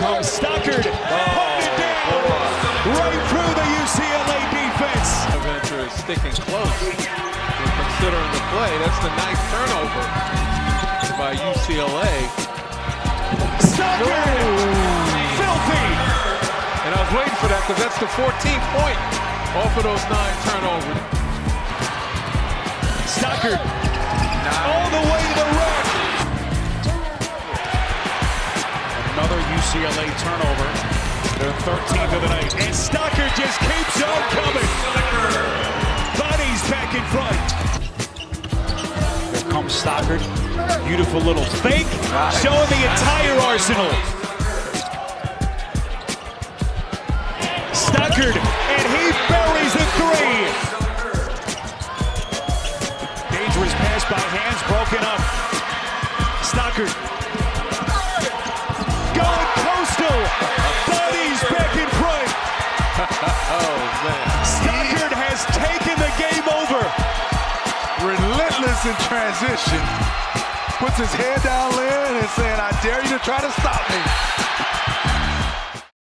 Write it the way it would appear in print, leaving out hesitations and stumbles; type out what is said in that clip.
comes Stockard, putting it down right through the UCLA defense. Bonaventure is sticking close. We're considering the play. That's the 9th turnover by UCLA. Stockard, filthy. And I was waiting for that because that's the 14th point off of those 9 turnovers. Stockard, all the way to the rack. Another UCLA turnover. Their 13th of the night. And Stockard just keeps on coming. Bodies back in front. Here comes Stockard. Beautiful little fake, showing the entire arsenal. Stockard, and he buries the three. Dangerous pass by hands, broken up. Stockard. Going coastal. Bodies back in front. Oh, man. Stockard has taken the game over. Relentless in transition. Puts his head down, Lynn, and saying, I dare you to try to stop me.